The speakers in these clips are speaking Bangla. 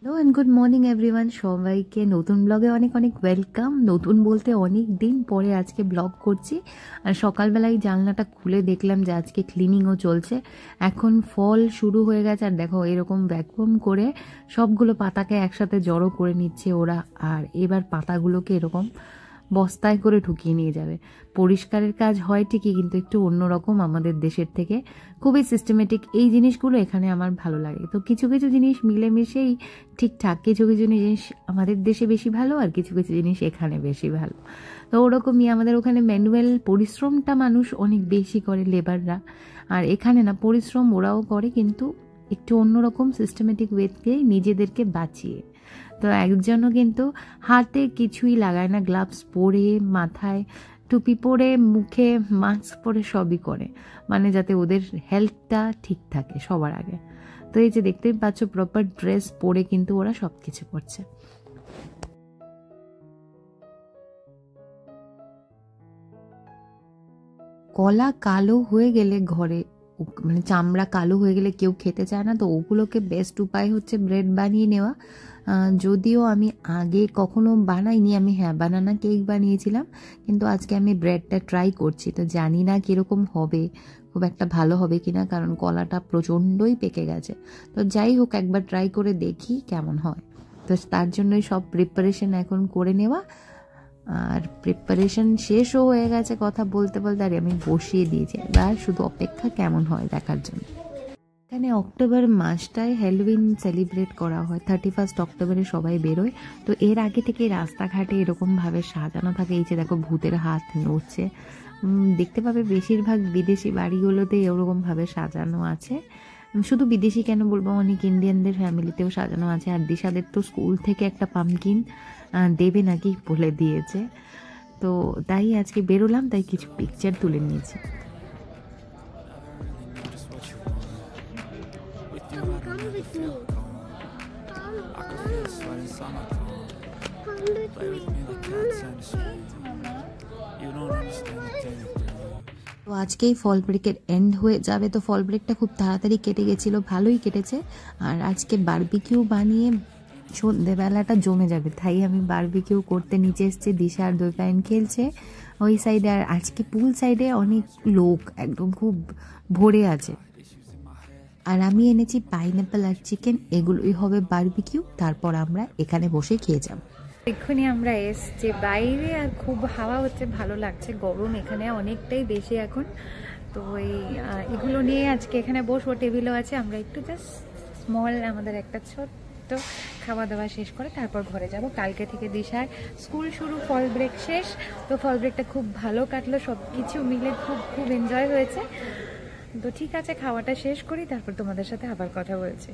Hello and good morning everyone, সবাইকে নতুন ব্লগে অনেক অনেক ওয়েলকাম। নতুন বলতে অনেক দিন পরে আজকে ব্লগ করছি। আর সকালবেলায় জানলাটা খুলে দেখলাম যে আজকে ক্লিনিংও চলছে। এখন ফল শুরু হয়ে গেছে আর দেখো এরকম ভ্যাকুয়াম করে সবগুলো পাতাকে একসাথে জড়ো করে নিচ্ছে ওরা। আর এবার পাতাগুলোকে এরকম বস্তায় করে ঢুকিয়ে নিয়ে যাবে। পরিষ্কারের কাজ হয় ঠিকই, কিন্তু একটু অন্যরকম আমাদের দেশের থেকে, খুবই সিস্টেমেটিক। এই জিনিসগুলো এখানে আমার ভালো লাগে। তো কিছু কিছু জিনিস মিলেমিশেই ঠিকঠাক, কিছু কিছু জিনিস আমাদের দেশে বেশি ভালো আর কিছু কিছু জিনিস এখানে বেশি ভালো। তো ওরকমই আমাদের ওখানে ম্যানুয়াল পরিশ্রমটা মানুষ অনেক বেশি করে, লেবাররা। আর এখানে না, পরিশ্রম ওরাও করে কিন্তু একটু অন্যরকম সিস্টেমেটিক ওয়েতে নিজেদেরকে বাঁচিয়ে। তো একজনও কিন্তু হাতে কিছুই লাগায় না, গ্লাভস পরে, মাথায় টুপি পরে, মুখে মাস্ক পরে সবই করে, মানে যাতে ওদের হেলথটা ঠিক থাকে সবার আগে। তো এই যে দেখতেই পাচ্ছ প্রপার ড্রেস পরে কিন্তু ওরা সব কিছু করছে। কলা কালো হয়ে গেলে ঘরে, মানে চামড়া কালো হয়ে গেলে কেউ খেতে চায় না, তো ওগুলোকে বেস্ট উপায় হচ্ছে ব্রেড বানিয়ে নেওয়া। যদিও আমি আগে কখনো বানাইনি, আমি বানানা কেক বানিয়েছিলাম, কিন্তু আজকে আমি ব্রেডটা ট্রাই করছি। তো জানি না কীরকম হবে, খুব একটা ভালো হবে কিনা, কারণ কলাটা প্রচণ্ডই পেকে গেছে। তো যাই হোক, একবার ট্রাই করে দেখি কেমন হয়। তো তার জন্যই সব প্রিপারেশন এখন করে নেওয়া। আর প্রিপারেশন শেষও হয়ে গেছে কথা বলতে বলতে, আর আমি বসিয়ে দিয়েছি, এবার শুধু অপেক্ষা কেমন হয় দেখার জন্য। এখানে অক্টোবর মাসটায় হ্যালোউইন সেলিব্রেট করা হয়, 31 অক্টোবরে সবাই বেরোয়। তো এর আগে থেকে রাস্তাঘাটে এরকমভাবে সাজানো থাকে। এই যে দেখো ভূতের হাত নড়ছে, দেখতে পাবে বেশিরভাগ বিদেশি বাড়িগুলোতে এরকমভাবে সাজানো আছে। শুধু বিদেশি কেন বলবো, অনেক ইন্ডিয়ানদের ফ্যামিলিতেও সাজানো আছে। আর দিশাদের তো স্কুল থেকে একটা পামকিন দেবে নাকি বলে দিয়েছে। তো তাই আজকে বেরোলাম, তাই কিছু পিকচার তুলে নিয়েছি। তো আজকেই ফল ব্রেকের এন্ড হয়ে যাবে, তো ফল ব্রেকটা খুব তাড়াতাড়ি কেটে গেছিলো, ভালোই কেটেছে। আর আজকে বারবিকিউ বানিয়ে সন্ধ্যেবেলাটা জমে যাবে, তাই আমি বারবিকিউ করতে নিচে এসেছি। দিশা আর দুই পাইন খেলছে ওই সাইডে, আর আজকে পুল সাইডে অনেক লোক, একদম খুব ভরে আছে। আর আমি এনেছি পাইনঅ্যাপেল আর চিকেন, এগুলোই হবে বারবিকিউ। তারপর আমরা এখানে বসে খেয়ে যাব। এক্ষুনি আমরা এসছি বাইরে, আর খুব হাওয়া হচ্ছে, ভালো লাগছে। গরম এখানে অনেকটাই বেশি এখন। তো এগুলো নিয়ে আজকে এখানে বসবো, টেবিলও আছে। আমরা একটু জাস্ট স্মল, আমাদের একটা ছোট্ট খাওয়া দাওয়া শেষ করে তারপর ঘরে যাব। কালকে থেকে দিশার স্কুল শুরু, ফল ব্রেক শেষ। তো ফল ব্রেকটা খুব ভালো কাটলো, সব কিছু মিলে খুব খুব এনজয় হয়েছে। তো ঠিক আছে, খাওয়াটা শেষ করি, তারপর তোমাদের সাথে আবার কথা বলছি।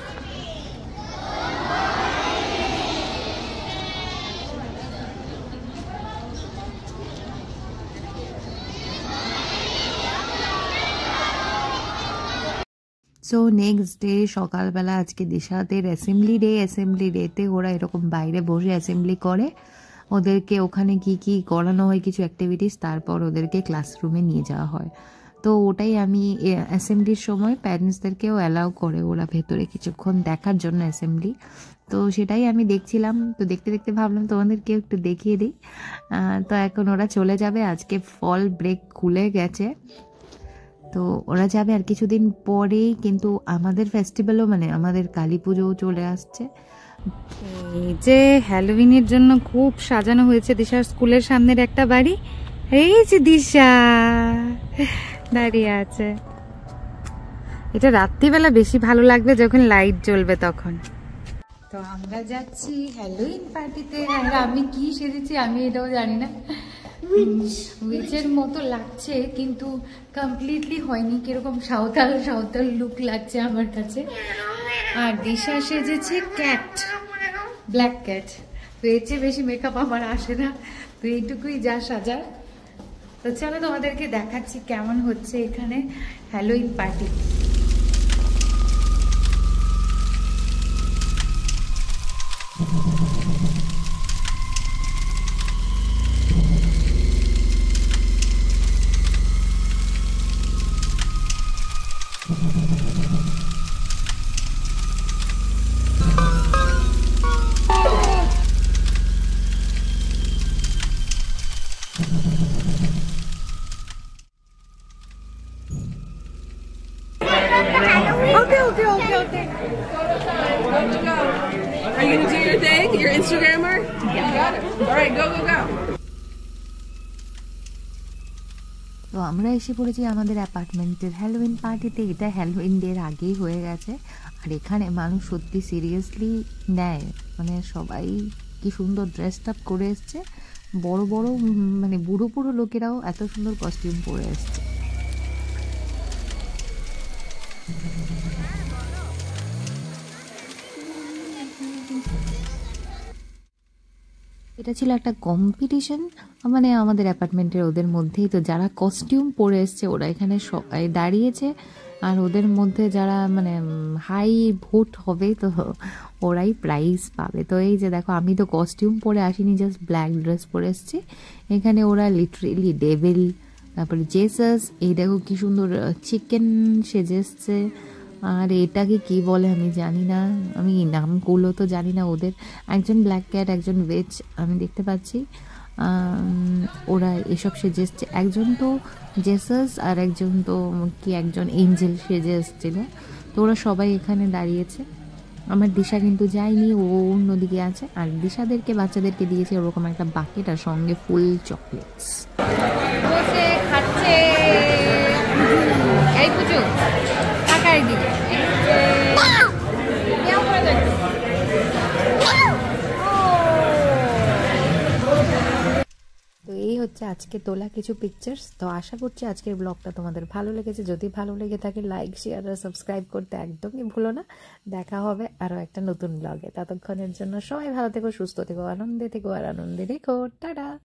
সো নেক্সট ডে সকালবেলা আজকে দিশাদের অ্যাসেম্বলি ডেতে ওরা এরকম বাইরে বসে অ্যাসেম্বলি করে। ওদেরকে ওখানে কি কি করানো হয়, কিছু অ্যাক্টিভিটিস, তারপর ওদেরকে ক্লাসরুমে নিয়ে যাওয়া হয়। তো ওটাই আমি অ্যাসেম্বলির সময় প্যারেন্টসদেরকেও অ্যালাউ করে ওরা ভেতরে কিছুক্ষণ দেখার জন্য অ্যাসেম্বলি। তো সেটাই আমি দেখছিলাম। তো দেখতে দেখতে ভাবলাম তোমাদেরকেও একটু দেখিয়ে দিই। তো এখন ওরা চলে যাবে, আজকে ফল ব্রেক খুলে গেছে, তো ওরা যাবে আর কিছুদিন পরেই। কিন্তু আমাদের ফেস্টিভ্যালও, মানে আমাদের কালী পুজোও চলে আসছে। এই যে হ্যালোউইনের জন্য খুব সাজানো হয়েছে দিশার স্কুলের সামনের একটা বাড়ি। এই যে দিশা দাঁড়িয়ে আছে। এটা রাত্রিবেলা বেশি ভালো লাগবে, যখন লাইট জ্বলবে তখন। তো আমরা যাচ্ছি হ্যালোউইন পার্টিতে। আর আমি কি সেজেছি আমি এটাও জানি না, উইচের মতো লাগছে, কিন্তু কমপ্লিটলি হয়নি। কিরকম সাঁওতাল সাঁওতাল লুক লাগছে আমার কাছে। আর দিশা সেজেছে ক্যাট, ব্ল্যাক ক্যাট। তো এর চেয়ে বেশি মেকআপ আমার আসে না, তো এইটুকুই যা সাজার। তো চলো তোমাদেরকে দেখাচ্ছি কেমন হচ্ছে এখানে Halloween party. Are you gonna do your thing? Your Instagrammer? Yeah. You got it. All right, go, go, go. তো আমরা এসে পড়েছি আমাদের অ্যাপার্টমেন্টের হ্যালোউইন পার্টিতে। এটা হ্যালোউইন ডের আগেই হয়ে গেছে, আর এখানে মানুষ সত্যি সিরিয়াসলি নেয়, মানে সবাই কি সুন্দর ড্রেসড আপ করে এসছে, বড় বড় মানে বুড়ো বুড়ো লোকেরাও এত সুন্দর কস্টিউম পরে এসছে। এটা ছিল একটা কম্পিটিশন, মানে আমাদের অ্যাপার্টমেন্টের ওদের মধ্যেই। তো যারা কস্টিউম পরে এসছে ওরা এখানে সবাই দাঁড়িয়েছে, আর ওদের মধ্যে যারা মানে হাই ভোট হবে তো ওরাই প্রাইজ পাবে। তো এই যে দেখো, আমি তো কস্টিউম পরে আসিনি, জাস্ট ব্ল্যাক ড্রেস পরে এসছি। এখানে ওরা লিটারেলি ডেভিল, তারপরে জেসাস, এই দেখো কি সুন্দর চিকেন সেজে এসছে। আর এটাকে কি বলে আমি জানি না, আমি নামগুলো তো জানি না ওদের। একজন ব্ল্যাক ক্যাট, একজন ভেজ আমি দেখতে পাচ্ছি, ওরা এসব সেজে এসছে। একজন তো জেসাস আর একজন তো কি একজন এঞ্জেল সেজে এসছিল। তো ওরা সবাই এখানে দাঁড়িয়েছে। আমার দিশা কিন্তু যায়নি, ও অন্যদিকে আছে। আর দিশাদেরকে বাচ্চাদেরকে দিয়েছে ওরকম একটা বাকেট আর সঙ্গে ফুল চকলেটস। বসে খাচ্ছে এই পুজো টাকার দিকে। তো এই হচ্ছে আজকে তোলা কিছু পিকচার্স। তো আশা করছি আজকের ব্লগটা তোমাদের ভালো লেগেছে। যদি ভালো লেগে থাকে লাইক, শেয়ার আর সাবস্ক্রাইব করতে একদমই ভুলো না। দেখা হবে আরও একটা নতুন ব্লগে। ততক্ষণের জন্য সবাই ভালো থেকো, সুস্থ থেকো, আনন্দে থেকো আর আনন্দে রেখো। টাটা।